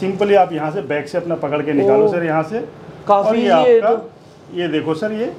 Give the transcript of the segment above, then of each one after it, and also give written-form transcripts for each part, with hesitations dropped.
Simply आप यहाँ से बैक से अपना पकड़ के निकालो सर, यहाँ से काफी ये देखो सर, ये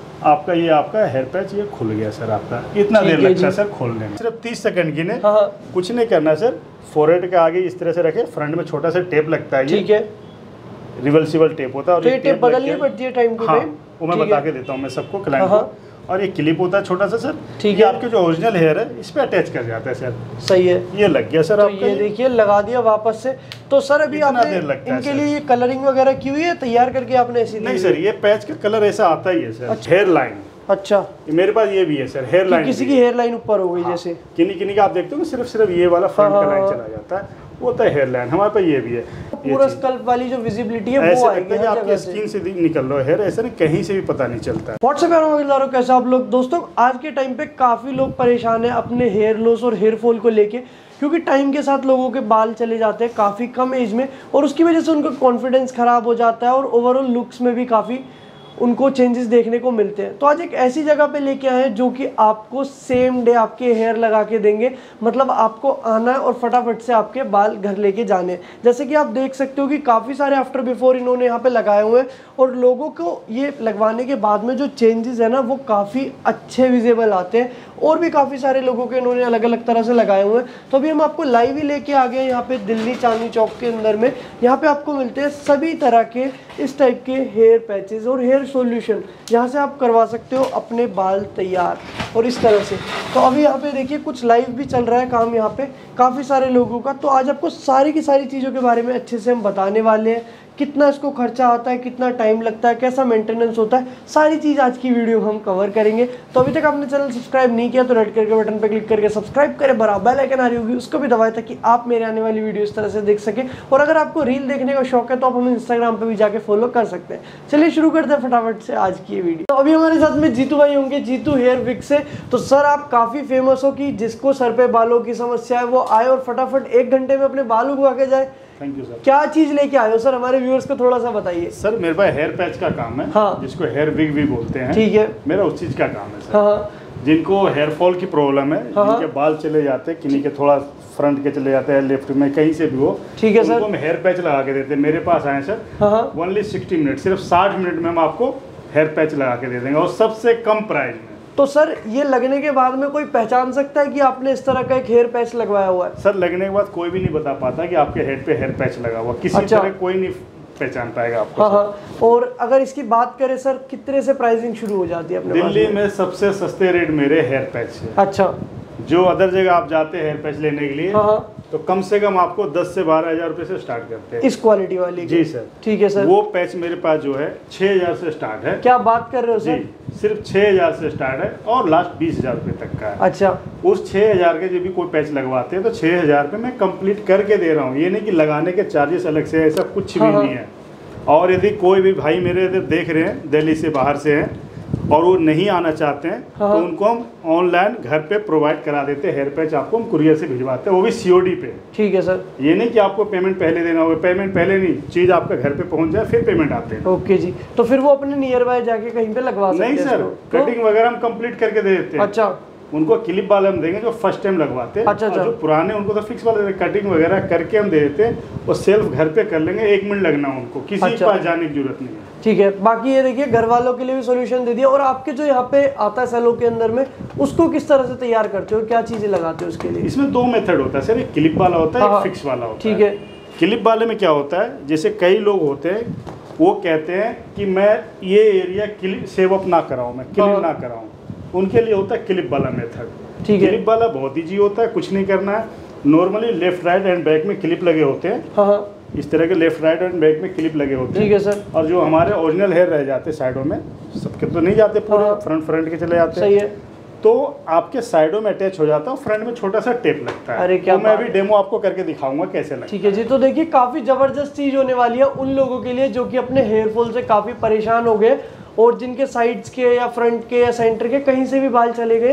आपका हेयर पैच ये खुल गया सर। आपका इतना देर लगता है सर खोलने में, सिर्फ 30 सेकंड की ने। कुछ नहीं करना सर, फोरहेड के आगे इस तरह से रखे, फ्रंट में छोटा सा टेप लगता है, ठीक है, रिवर्सिबल टेप होता है। और ये टेप बदलनी पड़ती है टाइम टू टाइम, वो मैं बता के देता हूँ मैं सबको क्लाइंट को। और ये क्लिप होता है छोटा सा सर, ठीक है, आपके जो ओरिजिनल हेयर है इस पे अटैच कर जाता है सर। सही है, ये लग गया सर। तो आपका ये देखिए लगा दिया वापस से। तो सर अभी आपने इनके लिए ये कलरिंग वगैरह की हुई है, तैयार करके आपने ऐसी? नहीं सर, ये पैच का कलर ऐसा आता ही है सर। हेयर लाइन, अच्छा, मेरे पास ये भी है सर, हेयर लाइन। किसी की हेयर लाइन ऊपर हो गई जैसे किन्हीं का आप देखते हो सिर्फ ये वाला फ्रंट का लाइन चला जाता है, वो तो हेयर लाइन। हमारे पास ये भी है, पूरा स्कल्प वाली जो विजिबिलिटी है वो आएगी, आपके स्किन से निकल रहा है हेयर, ऐसा नहीं कहीं से भी पता नहीं चलता है। व्हाट्सएप पे कैसे आप लोग? दोस्तों आज के टाइम पे काफी लोग परेशान है अपने हेयर लॉस और हेयर फॉल को लेके, क्योंकि टाइम के साथ लोगों के बाल चले जाते हैं काफ़ी कम एज में, और उसकी वजह से उनका कॉन्फिडेंस ख़राब हो जाता है और ओवरऑल लुक्स में भी काफ़ी उनको चेंजेस देखने को मिलते हैं। तो आज एक ऐसी जगह पे लेके आए हैं जो कि आपको सेम डे आपके हेयर लगा के देंगे, मतलब आपको आना है और फटाफट से आपके बाल घर लेके जाने हैं। जैसे कि आप देख सकते हो कि काफ़ी सारे आफ्टर बिफोर इन्होंने यहाँ पे लगाए हुए हैं, और लोगों को ये लगवाने के बाद में जो चेंजेस है ना वो काफ़ी अच्छे विजिबल आते हैं, और भी काफ़ी सारे लोगों के इन्होंने अलग अलग तरह से लगाए हुए हैं। तो अभी हम आपको लाइव ही लेके आ गए यहाँ पे दिल्ली चांदनी चौक के अंदर में। यहाँ पे आपको मिलते हैं सभी तरह के इस टाइप के हेयर पैचेस और हेयर सॉल्यूशन, जहाँ से आप करवा सकते हो अपने बाल तैयार और इस तरह से। तो अभी यहाँ पे देखिए कुछ लाइव भी चल रहा है काम यहाँ पे काफ़ी सारे लोगों का। तो आज आपको सारी की सारी चीज़ों के बारे में अच्छे से हम बताने वाले हैं, कितना इसको खर्चा आता है, कितना टाइम लगता है, कैसा मेंटेनेंस होता है, सारी चीज़ आज की वीडियो हम कवर करेंगे। तो अभी तक आपने चैनल सब्सक्राइब नहीं किया तो रेड कलर के बटन पर क्लिक करके सब्सक्राइब करें, बराबर बेल आइकन आ रही होगी उसको भी दबाएं ताकि आप मेरे आने वाली वीडियो इस तरह से देख सकें। और अगर आपको रील देखने का शौक है तो आप हमें इंस्टाग्राम पर भी जाके फॉलो कर सकते हैं। चलिए शुरू करते हैं फटाफट से आज की वीडियो। तो अभी हमारे साथ में जीतू भाई होंगे, जीतू हेयर विग से। तो सर आप काफ़ी फेमस हो कि जिसको सर पे बालों की समस्या है वो आए और फटाफट 1 घंटे में अपने बाल उगवा के जाए। Thank you sir. क्या चीज लेके आए हो सर, हमारे व्यूअर्स को थोड़ा सा बताइए। सर मेरे पास हेयर पैच का काम है, हाँ, जिसको हेयर विग भी बोलते हैं, ठीक है, मेरा उस चीज का काम है सर। हाँ, जिनको हेयर फॉल की प्रॉब्लम है, हाँ, जिनके बाल चले जाते हैं, किन्हीं के थोड़ा फ्रंट के चले जाते हैं, लेफ्ट में कहीं से भी हो, ठीक है सर, उनको हेयर पैच लगा के देते हैं। मेरे पास आए सर, हाँ, ओनली 60 मिनट, सिर्फ 60 मिनट में हम आपको हेयर पैच लगा के दे देंगे और सबसे कम प्राइस में। तो सर ये लगने के बाद में कोई पहचान सकता है कि आपने इस तरह का एक हेयर पैच लगवाया हुआ है? सर लगने के बाद कोई भी नहीं बता पाता कि आपके हेड पे हेयर पैच लगा हुआ, किसी तरह कोई नहीं पहचान पाएगा आपको। हाँ, हाँ। और अगर इसकी बात करें सर, कितने से प्राइसिंग शुरू हो जाती है अपने? दिल्ली में सबसे सस्ते रेट मेरे हेयर पैच है। अच्छा, जो अदर जगह आप जाते हैं हेयर पैच लेने के लिए, हाँ, तो कम से कम आपको 10 से 12 हज़ार रुपए से स्टार्ट करते हैं इस क्वालिटी वाली। जी सर, ठीक है सर। वो पैच मेरे पास जो है 6000 से स्टार्ट है। क्या बात कर रहे हो सर? जी, सिर्फ 6000 से स्टार्ट है और लास्ट 20,000 रुपए तक का है। अच्छा, उस 6000 के जो भी कोई पैच लगवाते हैं तो 6000 रुपये मैं कंप्लीट करके दे रहा हूँ। ये नहीं कि लगाने के चार्जेस अलग से, ऐसा कुछ भी नहीं है। और यदि कोई भी भाई मेरे इधर देख रहे हैं, दिल्ली से बाहर से हैं और वो नहीं आना चाहते हैं, तो उनको हम ऑनलाइन घर पे प्रोवाइड करा देते हैं। हेयर पैच आपको हम कुरियर से भिजवाते हैं, वो भी COD पे। ठीक है सर। ये नहीं कि आपको पेमेंट पहले देना होगा, पेमेंट पहले नहीं, चीज़ आपके घर पे पहुंच जाए फिर पेमेंट आते हैं। ओके जी, तो फिर वो अपने नियर बाय जाके कहीं पे लगवा सकते हैं? नहीं सर, कटिंग वगैरह हम कंप्लीट करके दे देते हैं। अच्छा, उनको क्लिप वाले हम देंगे जो फर्स्ट टाइम लगवाते हैं। अच्छा, जो पुराने उनको तो फिक्स वाले कटिंग वगैरह करके हम दे देते हैं, वो सेल्फ घर पे कर लेंगे, 1 मिनट लगना उनको, किसी के पास जाने की जरूरत नहीं है। ठीक है, बाकी ये देखिए घर वालों के लिए भी सोल्यूशन दे दिया। और आपके जो यहाँ पे आता है सैलून के अंदर में, उसको किस तरह से तैयार करते हो, क्या चीजें लगाते हो उसके लिए? इसमें 2 मेथड होता है सर, एक क्लिप वाला होता है, एक फिक्स वाला होता है। ठीक है, क्लिप वाले में क्या होता है, जैसे कई लोग होते हैं वो कहते हैं कि मैं ये एरिया क्लिप सेव अप ना कराऊं, मैं क्लिप ना कराऊं, उनके लिए होता है क्लिप वाला मेथड। ठीक है, क्लिप वाला बहुत ईजी होता है, कुछ नहीं करना है। Normally left right and back में क्लिप लगे होते हैं। हाँ, इस तरह के लेफ्ट राइट एंड बैक में क्लिप लगे होते हैं। ठीक है सर। और जो हमारे ओरिजिनल हेयर रह जाते हैं साइडों में, सबके तो नहीं जाते पूरे, फ्रंट के चले जाते हैं। सही है, तो आपके साइडों में अटैच हो जाता है, फ्रंट में छोटा सा टेप लगता है। अरे क्या, तो मैं अभी डेमो आपको करके दिखाऊंगा कैसे लगता है। ठीक है जी, तो देखिए काफी जबरदस्त चीज होने वाली है उन लोगों के लिए जो कि अपने हेयर फॉल से काफी परेशान हो गए और जिनके साइड्स के या फ्रंट के या सेंटर के कहीं से भी बाल चले गए।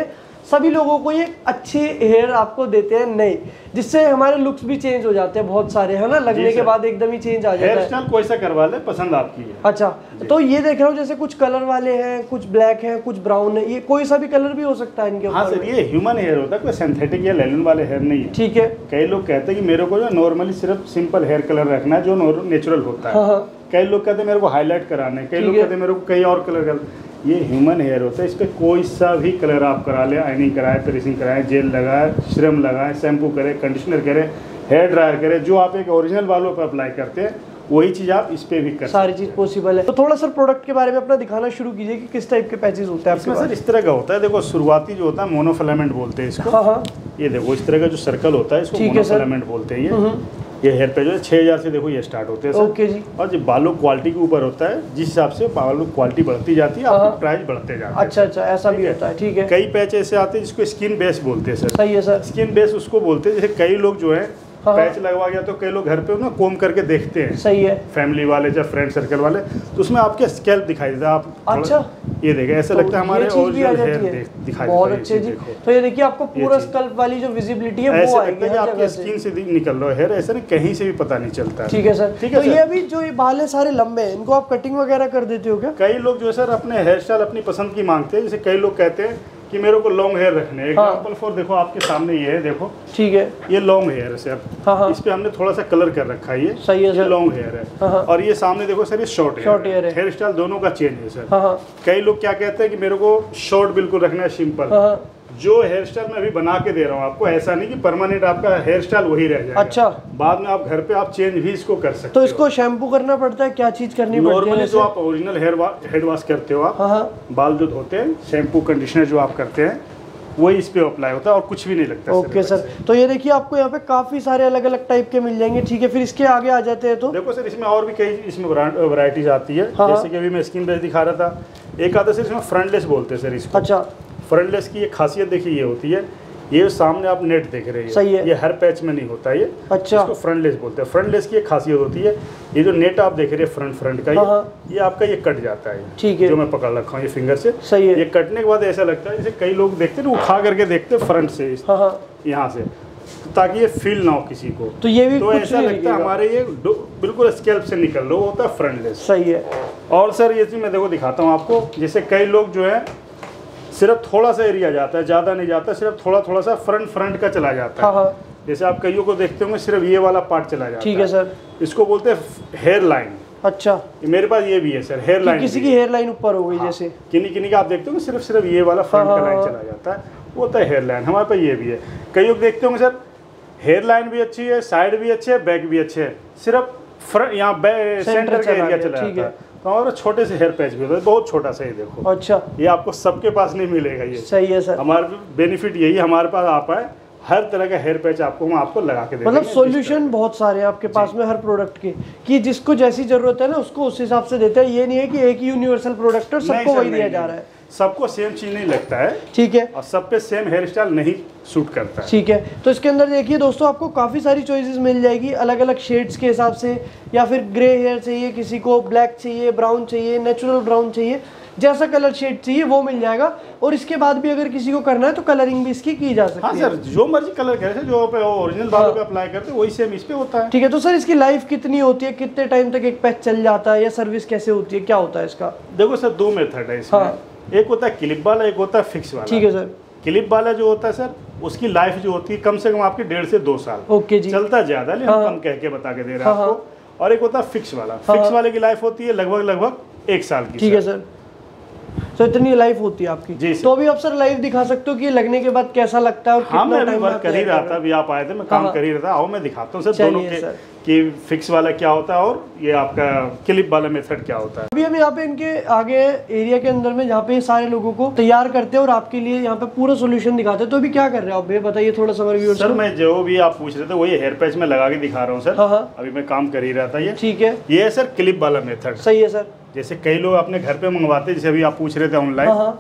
सभी लोगों को ये अच्छे हेयर आपको देते हैं नहीं, जिससे हमारे लुक्स भी चेंज हो जाते हैं बहुत सारे, है ना, लगने के बाद एकदम ही चेंज आ जाता है। हेयर स्टाइल कोई सा करवा ले, पसंद आपकी है। अच्छा, तो ये देख रहा हूँ जैसे कुछ कलर वाले हैं, कुछ ब्लैक है, कुछ ब्राउन है, ये कोई सा भी कलर भी हो सकता है इनके ऊपर? हाँ सर, ये ह्यूमन हेयर होता है, कोई सिंथेटिक या लेलन वाले हेयर नहीं है। ठीक है। कई लोग कहते हैं कि मेरे को जो नॉर्मली सिर्फ सिंपल हेयर कलर रखना है जो नेचुरल होता है। हाँ। कई लोग कहते हैं मेरे को हाईलाइट कराना है, कई लोग कहते हैं मेरे को कई और कलर कर। ये ह्यूमन हेयर होता है, इस पर कोई सा भी कलर आप करा ले, आइनिंग कराए, प्रेसिंग कराए, जेल लगाए, सीरम लगाए, शैम्पू करे, कंडीशनर करे, हेयर ड्रायर करे, जो आप एक ओरिजिनल बालों पर अप्लाई करते हैं वही चीज़ आप इस पे भी कर सारी चीज़ पॉसिबल है। तो थोड़ा सर प्रोडक्ट के बारे में अपना दिखाना शुरू कीजिए कि किस टाइप के पैचेस होते हैं इसमें। सर इस तरह का होता है, देखो शुरुआती जो होता है मोनोफिलामेंट बोलते हैं इसको। हाँ। ये देखो इस तरह का जो सर्कल होता है इसको मोनोफिलामेंट बोलते हैं। ये हेयर पे जो है 6000 से देखो ये स्टार्ट होते हैं। ओके जी। और जो बालों क्वालिटी के ऊपर होता है, जिस हिसाब से बालों क्वालिटी बढ़ती जाती है आपका प्राइस बढ़ते जाता है। अच्छा, ऐसा भी होता है। ठीक है। कई पैच ऐसे आते हैं जिसको स्किन बेस बोलते हैं सर। सही है सर। स्किन बेस उसको बोलते हैं, जैसे कई लोग जो है पैच लगवा गया तो कई लोग घर पे ना कोम करके देखते हैं। सही है। फैमिली वाले या फ्रेंड सर्कल वाले, तो उसमें आपके स्कैल्प दिखाई देता है। आप अच्छा, ये देखें, ऐसा लगता है हमारे ओरिजिनल हेयर दिखाई देता है। बहुत अच्छे जी। तो ये देखिए आपको पूरा स्कल्प वाली जो विजिबिलिटी है वो आएगी, कि आपके स्किन से निकल रहा है हेयर, ऐसा नहीं कहीं से भी पता नहीं चलता। ठीक है सर। ठीक है। तो ये अभी जो ये बाल है सारे लंबे हैं, इनको आप कटिंग वगैरह कर देते हो क्या? कई लोग जो है सर अपने हेयर स्टाइल अपनी पसंद की मांगते हैं। जैसे कई लोग कहते हैं कि मेरे को लॉन्ग हेयर रखने हैं। एग्जांपल फॉर देखो आपके सामने ये है, देखो। ठीक है। ये लॉन्ग हेयर है सर। हाँ। इस पे हमने थोड़ा सा कलर कर रखा है। ये सही है, ये लॉन्ग हेयर है। हाँ। और ये सामने देखो सर, ये शॉर्ट हेयर है। हेयर स्टाइल दोनों का चेंज है सर। हाँ। कई लोग क्या कहते हैं कि मेरे को शॉर्ट बिल्कुल रखना है, सिंपल। जो हेयर स्टाइल मैं अभी बना के दे रहा हूँ आपको, ऐसा नहीं कि परमानेंट आपका हेयर स्टाइल वही रह जाएगा। अच्छा। बाद में आप घर पे आप चेंज भी इसको कर सकते हो। तो इसको शैम्पू करना पड़ता है, क्या चीज करनी पड़ती है? नॉर्मली जो आप ओरिजिनल हेड वॉश करते हो आप, बाल जो धोते हैं, शैम्पू कंडीशनर जो आप करते हैं वही इस पे अप्लाई होता है और कुछ भी नहीं लगता। Okay sir. तो ये देखिए आपको यहाँ पे काफी सारे अलग अलग टाइप के मिल जाएंगे। ठीक है, फिर इसके आगे आ जाते हैं। तो देखो सर इसमें और भी कई इसमें वैरायटीज आती है। जैसे कि अभी मैं स्किन बेस दिखा रहा था, एक आता सर इसमें फ्रंटलेस बोलते हैं सर इसको। अच्छा। फ्रंटलेस की एक खासियत देखिए ये होती है, ये सामने आप नेट देख रहे हैं। सही है। ये हर पैच में नहीं होता ये। अच्छा। इसको फ्रंटलेस बोलते हैं। फ्रंटलेस की एक खासियत होती है, ये जो नेट आप देख रहे हैं फ्रंट का, ये आपका ये कट जाता है। ठीक है। जो मैं पकड़ रखा हूँ ये फिंगर से। सही है। ये कटने के बाद ऐसा लगता है जैसे कई लोग देखते हैं ना, उठा करके देखते हैं फ्रंट से, यहाँ से, ताकि ये फील ना हो किसी को। तो ये भी तो ऐसा लगता है हमारे ये बिल्कुल स्कैल्प से निकल रहा होता है फ्रंटलेस। सही है। और सर ये चीज मैं देखो दिखाता हूँ आपको, जैसे कई लोग जो है सिर्फ थोड़ा सा एरिया जाता है, ज़्यादा नहीं जाता, सिर्फ थोड़ा सा फ्रंट का चला जाता है। जैसे आप कईयों को देखते होंगे सिर्फ ये वाला पार्ट चला जाता है। ठीक है सर। इसको बोलते हैं हेयर लाइन। अच्छा। मेरे पास ये भी है सर, हेयर लाइन। किसी की हेयर लाइन ऊपर हो गई जैसे, किन्हीं का आप देखते हो सिर्फ ये वाला फ्रंट का लाइन चला जाता है, वो होता है हेयर लाइन। हमारे पास ये भी है। कई लोग देखते होंगे सर हेयर लाइन भी अच्छी है, साइड भी अच्छे है, बैक भी अच्छे है, सिर्फ फ्रंट यहाँ सेंटर का एरिया चला जाता है। तो हमारे छोटे से हेयर पैच भी होता है, बहुत छोटा सा, ये देखो। अच्छा। ये आपको सबके पास नहीं मिलेगा ये। सही है सर। हमारे बेनिफिट यही, हमारे पास आप आए, हर तरह का हेयर पैच आपको हम आपको लगा के देंगे। मतलब सॉल्यूशन बहुत सारे हैं आपके पास में हर प्रोडक्ट के, कि जिसको जैसी जरूरत है ना उसको उस हिसाब से देते हैं। ये नहीं है कि एक ही यूनिवर्सल प्रोडक्ट और सबको वही दिया जा रहा है। सबको सेम चीज नहीं लगता है। ठीक है। और सब पे सेम हेयर स्टाइल नहीं सूट करता है। ठीक है। तो इसके अंदर देखिए दोस्तों आपको काफ़ी सारी चॉइसेस मिल जाएगी अलग अलग शेड्स के हिसाब से, या फिर ग्रे हेयर चाहिए, किसी को ब्लैक चाहिए, ब्राउन चाहिए, नेचुरल ब्राउन चाहिए, जैसा कलर शेड चाहिए वो मिल जाएगा। और इसके बाद भी अगर किसी को करना है तो कलरिंग भी इसकी की जा सकती है। हाँ सर, जो मर्जी कलर करे, जो ओरिजिनल बालों पे अप्लाई करते हैं वही सेम इस पे होता है। ठीक है। तो सर इसकी लाइफ कितनी होती है, कितने टाइम तक एक पैच चल जाता है, या सर्विस कैसे होती है, क्या होता है इसका? देखो सर, दो मेथड है इसमें। एक होता है क्लिप वाला, एक होता है फिक्स वाला। ठीक है सर। क्लिप वाला जो होता है सर, उसकी लाइफ जो होती है कम से कम आपकी 1.5 से 2 साल। ओके जी। चलता ज्यादा, लेकिन कम कह के बता के दे रहे हैं आपको। और एक होता है फिक्स वाला। फिक्स वाले की लाइफ होती है लगभग 1 साल की। ठीक है सर। तो इतनी लाइफ होती है आपकी। जी तो अभी आप सर लाइव दिखा सकते हो कि लगने के बाद कैसा लगता है और कितना टाइम वर्क कर ही रहा था। अभी आप आए थे, मैं काम कर ही रहा था। आओ मैं दिखाता हूँ सर दोनों के कि फिक्स वाला क्या होता है और ये आपका क्लिप वाला मेथड क्या होता है। अभी हम यहाँ पे इनके आगे एरिया के अंदर में जहाँ पे सारे लोगों को तैयार करते हैं और आपके लिए यहाँ पे पूरा सोल्यूशन दिखाते हैं। तो अभी क्या कर रहे हो आप, बताइए थोड़ा सा हमारे व्यूअर्स। सर मैं जो भी आप पूछ रहे थे वही हेयर पैच में लगा के दिखा रहा हूँ सर। अभी मैं काम कर ही रहा था। ये ठीक है। ये है सर क्लिप वाला मेथड। सही है सर। जैसे कई लोग अपने घर पे मंगवाते हैं, जैसे अभी आप पूछ रहे थे ऑनलाइन,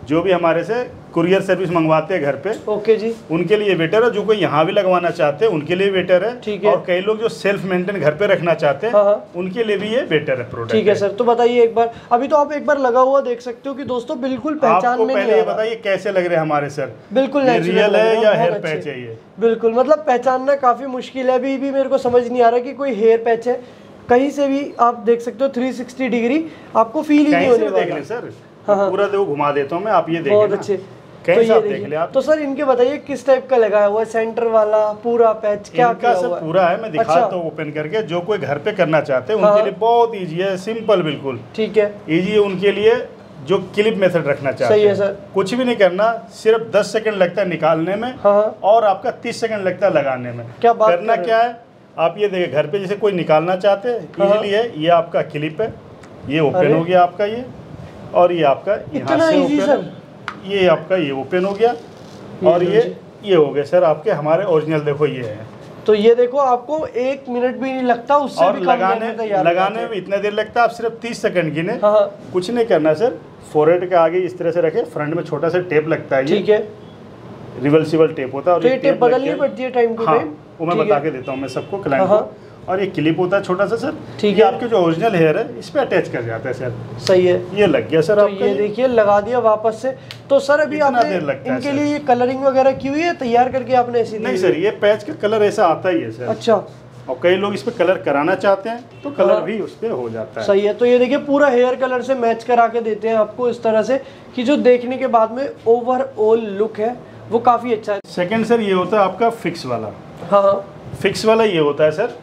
जो भी हमारे से कुरियर सर्विस मंगवाते हैं घर पे, ओके जी, उनके लिए बेटर है। जो कोई यहाँ भी लगवाना चाहते हैं उनके लिए बेटर है। ठीक है। और कई लोग जो सेल्फ मेंटेन घर पे रखना चाहते हैं, उनके लिए भी ये बेटर है प्रोडक्ट। ठीक है सर, तो बताइए एक बार, अभी तो आप एक बार लगा हुआ देख सकते हो कि दोस्तों बिल्कुल पहचान में नहीं आ रहा। पहले ये बताइए कैसे लग रहे हैं हमारे सर, बिल्कुल रियल है या हेयर पैच है ये? बिल्कुल, मतलब पहचानना काफी मुश्किल है। अभी भी मेरे को समझ नहीं आ रहा कि कोई हेयर पैच है। कहीं से भी आप देख सकते हो 360 डिग्री आपको फील ही नहीं होने वाला। देख ले सर, पूरा देखो घुमा देता हूँ मैं, आप ये देखें। बहुत अच्छे, तो ये देख ले आप। तो सर इनके बताइए किस टाइप का लगाया हुआ है, सेंटर वाला पूरा पैच क्या इनका सब पूरा है, मैं दिखाता हूँ ओपन करके। जो कोई घर पे करना चाहते हैं उनके लिए बहुत इजी है, सिंपल बिल्कुल। ठीक है, इजी है उनके लिए जो क्लिप मेथड रखना चाहते हैं। सही है सर, कुछ भी नहीं करना, सिर्फ 10 सेकंड लगता है निकालने में और आपका 30 सेकंड लगता है लगाने में। क्या बात करना क्या है, आप ये देखिए घर पे जैसे कोई निकालना चाहते हैं इजीली है। ये आपका क्लिप है, ये ओपन हो गया आपका ये, और ये आपका यहाँ से ओपन, ये आपका ये ओपन हो गया, और ये हो गया सर आपके हमारे ओरिजिनल। देखो ये है, तो ये देखो आपको 1 मिनट भी नहीं लगता, उससे भी लगाने में इतना देर लगता है। आप सिर्फ 30 सेकंड गिने, कुछ नहीं करना सर। फोरहेड के आगे इस तरह से रखे, फ्रंट में छोटा सा टेप लगता है, ठीक है, रिवर्सिबल टेप होता है। और ये टेप बदलनी पड़ती है टाइम टू टाइम, वो मैं बता के देता हूँ मैं सबको क्लाइंट को। और ये क्लिप होता है छोटा सा सर, ठीक है, आपके जो ओरिजिनल हेयर है इस पे अटैच कर जाता है सर। सही है, ये लग गया सर। तो ये देखिए लगा दिया वापस से। तो सर अभी आपने इनके लिए ये कलरिंग वगैरह की हुई है, तैयार करके आपने ऐसी? नहीं सर, ये पैच का कलर ऐसा आता ही है सर। अच्छा, और कई लोग इस पे कलर कराना चाहते हैं तो कलर भी उस पे हो जाता है। सही है, तो ये देखिए पूरा हेयर कलर से मैच करा के देते हैं आपको इस तरह से कि जो देखने के बाद में ओवरऑल लुक है वो काफी अच्छा है। सेकंड सर ये होता है आपका फिक्स वाला। हाँ, फिक्स वाला ये होता है सर।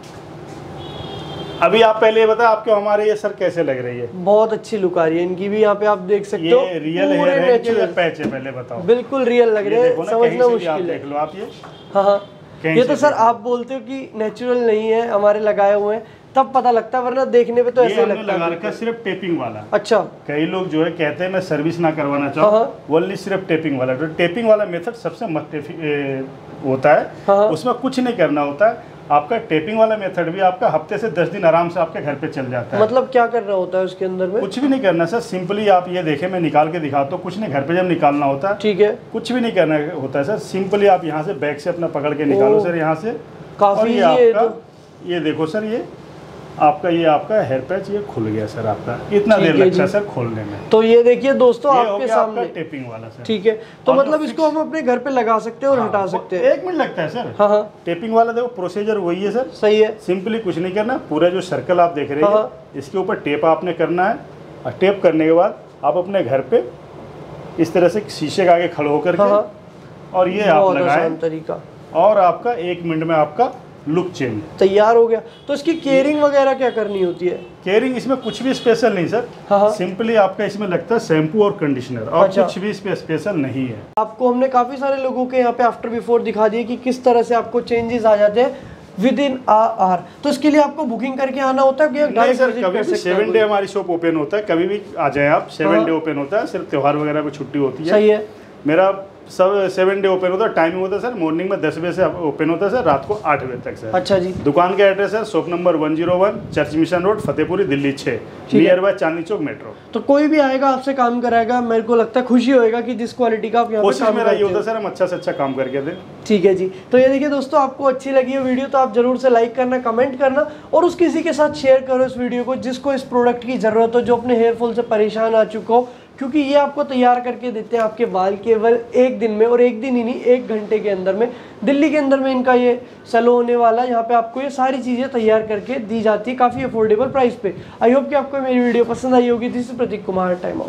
अभी आप पहले बता आपके हमारे ये सर कैसे लग रही है? बहुत अच्छी लुक आ रही है इनकी भी। यहाँ पे आप देख सकते हो ये रियल हेयर है कि पैच है, पहले बताओ। बिल्कुल रियल लग रहे हैं, समझना मुश्किल है। देख लो आप ये। हाँ, ये तो सर आप बोलते हो कि नेचुरल नहीं है, हमारे लगाए हुए हैं, तब पता लगता है, वरना देखने पे तो ऐसे लगता है। लगा रखा सिर्फ टेपिंग वाला। अच्छा, कई लोग जो है कहते हैं मैं सर्विस ना करवाना चाहूँ, ओनली सिर्फ टेपिंग वाला। तो टेपिंग वाला मेथड सबसे मस्त होता है, उसमें कुछ नहीं करना होता है। आपका टेपिंग वाला मेथड भी आपका हफ्ते से 10 दिन आराम से आपके घर पे चल जाता है। मतलब क्या करना होता है उसके अंदर में? कुछ भी नहीं करना सर, सिंपली आप ये देखें, मैं निकाल के दिखाता हूँ। कुछ नहीं, घर पे जब निकालना होता है, ठीक है, कुछ भी नहीं करना होता है सर। सिंपली आप यहाँ से बैक से अपना पकड़ के निकालो सर, यहाँ से। काफी ये देखो सर, ये आपका हेयर पैच ये खुल गया सर आपका। इतना देर लगता है सर खोलने में। तो ये देखिए दोस्तों आपके सामने टेपिंग वाला सर, ठीक है। तो मतलब इसको हम अपने घर पे लगा सकते हैं और हटा सकते हैं। 1 मिनट लगता है सर। हाँ, टेपिंग वाला देखो प्रोसीजर वही है सर। सही है, सिंपली कुछ नहीं करना। पूरा जो सर्कल आप देख रहे हैं इसके ऊपर टेप आपने करना है, और टेप करने के बाद आप अपने घर पे इस तरह से शीशे के आगे खड़े होकर के और ये आप लगाएं तरीका, और आपका 1 मिनट में आपका लुक चेंज तैयार हो गया। तो इसकी केयरिंग वगैरह क्या करनी होती है? केयरिंग इसमें कुछ भी स्पेशल नहीं सर। सिंपली आपका इसमें लगता है शैम्पू और कंडीशनर, और कुछ भी इसमें स्पेशल नहीं है। आपको हमने काफी सारे लोगों के यहाँ पे आफ्टर बिफोर दिखा दिए कि किस तरह से आपको चेंजेस आ जाते हैं विद इन आवर। तो इसके लिए आपको बुकिंग करके आना होता है? नहीं सर, कभी भी 7 डे हमारी शॉप ओपन होता है, कभी भी आ जाए आप। 7 डे ओपन होता है, सिर्फ त्योहार वगैरह में छुट्टी होती है। सही है, मेरा सब 7 डे ओपन होता है। टाइमिंग होता है सर, मॉर्निंग में 10 बजे से ओपन होता है सर, रात को 8 बजे तक सर। अच्छा जी। दुकान का एड्रेस है shop number 101 church mission road, Fatehpuri, Delhi 6, nearby Chandni Chowk metro. तो कोई भी आएगा आपसे काम कराएगा, मेरे को लगता है खुशी होएगा कि जिस क्वालिटी का आप यहाँ पे काम मेरा ये होता है सर, हम अच्छा से अच्छा काम करके दें। ठीक है जी। तो ये देखिए दोस्तों, आपको अच्छी लगी है वीडियो तो आप जरूर से लाइक करना, कमेंट करना, और उस किसी के साथ शेयर करो इस वीडियो को जिसको इस प्रोडक्ट की जरूरत हो, जो अपने हेयर फॉल से परेशान आ चुका हो, क्योंकि ये आपको तैयार करके देते हैं आपके बाल केवल 1 दिन में, और 1 दिन ही नहीं 1 घंटे के अंदर में। दिल्ली के अंदर में इनका ये सैलून होने वाला है, यहाँ पे आपको ये सारी चीज़ें तैयार करके दी जाती है काफ़ी अफोर्डेबल प्राइस पे। आई होप कि आपको मेरी वीडियो पसंद आई होगी। This is Prateek Kumar, time out.